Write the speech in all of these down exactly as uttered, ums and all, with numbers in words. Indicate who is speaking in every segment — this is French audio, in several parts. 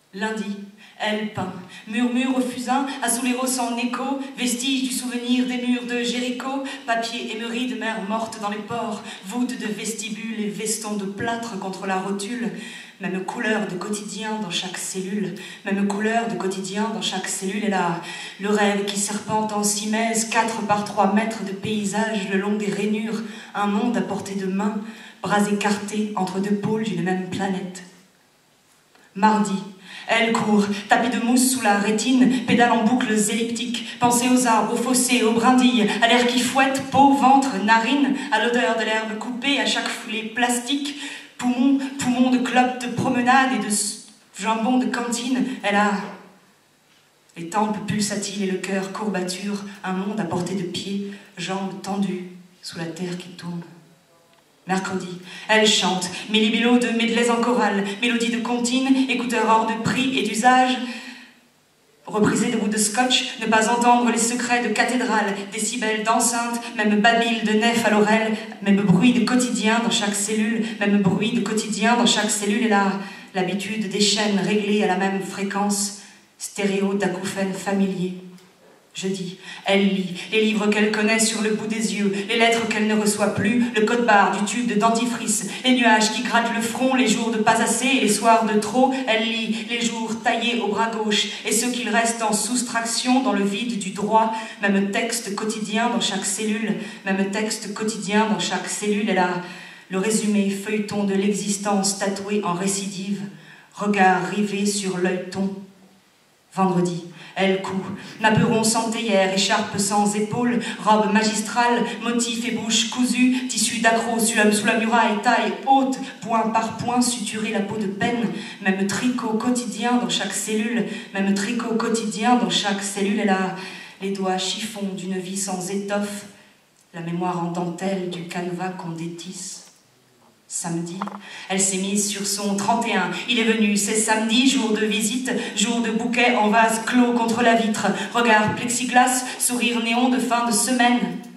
Speaker 1: Lundi, elle peint, murmure au fusain, à sous les rosses en écho, vestige du souvenir des murs de Jéricho, papier émery de mer morte dans les pores, voûte de vestibule et veston de plâtre contre la rotule, même couleur de quotidien dans chaque cellule, même couleur de quotidien dans chaque cellule, et là, le rêve qui serpente en simèse, quatre par trois mètres de paysage le long des rainures, un monde à portée de main, bras écartés entre deux pôles d'une même planète. Mardi, elle court, tapée de mousse sous la rétine, pédale en boucles elliptiques, pensée aux arbres, aux fossés, aux brindilles, à l'air qui fouette, peau, ventre, narine, à l'odeur de l'herbe coupée, à chaque foulée plastique, poumons, poumons de clopes de promenade et de jambon de cantine. Elle a les tempes pulsatiles et le cœur courbature, un monde à portée de pied, jambes tendues sous la terre qui tourne. Mercredi, elle chante, mélibélo de medleys en chorale, mélodie de comptine, écouteurs hors de prix et d'usage, reprisée de bouts de scotch, ne pas entendre les secrets de cathédrale, décibels d'enceinte, même babil de nef à l'oreille, même bruit de quotidien dans chaque cellule, même bruit de quotidien dans chaque cellule, et là, l'habitude des chaînes réglées à la même fréquence, stéréo d'acouphènes familiers. Jeudi, elle lit les livres qu'elle connaît sur le bout des yeux, les lettres qu'elle ne reçoit plus, le code-barre du tube de dentifrice, les nuages qui grattent le front, les jours de pas assez et les soirs de trop. Elle lit les jours taillés au bras gauche et ceux qu'il reste en soustraction dans le vide du droit, même texte quotidien dans chaque cellule, même texte quotidien dans chaque cellule. Elle a le résumé feuilleton de l'existence tatoué en récidive, regard rivé sur l'œilleton. Vendredi, elle coud, naperon sans théière, écharpe sans épaules, robe magistrale, motif et bouche cousue, tissu d'accro sous la muraille, taille haute, point par point, suturer la peau de peine, même tricot quotidien dans chaque cellule, même tricot quotidien dans chaque cellule, elle a les doigts chiffons d'une vie sans étoffe, la mémoire en dentelle du canevas qu'on détisse. Samedi, elle s'est mise sur son trente et un. Il est venu, c'est samedi, jour de visite, jour de bouquet en vase clos contre la vitre, regard plexiglas, sourire néon de fin de semaine.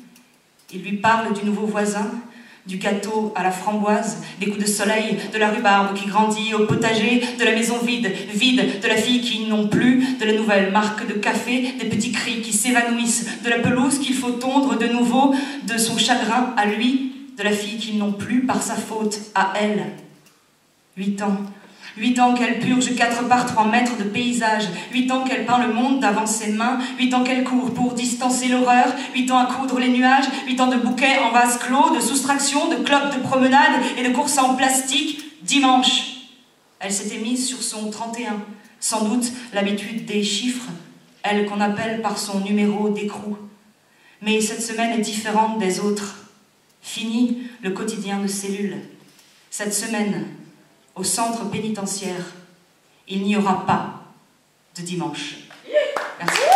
Speaker 1: Il lui parle du nouveau voisin, du gâteau à la framboise, des coups de soleil, de la rhubarbe qui grandit au potager, de la maison vide, vide, de la fille qui n'ont plus, de la nouvelle marque de café, des petits cris qui s'évanouissent, de la pelouse qu'il faut tondre de nouveau, de son chagrin à lui, de la fille qu'ils n'ont plus par sa faute à elle. Huit ans. Huit ans qu'elle purge quatre par trois mètres de paysage. Huit ans qu'elle peint le monde d'avant ses mains. Huit ans qu'elle court pour distancer l'horreur. Huit ans à coudre les nuages. Huit ans de bouquets en vase clos, de soustraction, de clopes de promenade et de courses en plastique. Dimanche. Elle s'était mise sur son trente et un. Sans doute l'habitude des chiffres, elle qu'on appelle par son numéro d'écrou. Mais cette semaine est différente des autres. Fini le quotidien de cellule. Cette semaine, au centre pénitentiaire, il n'y aura pas de dimanche. Merci.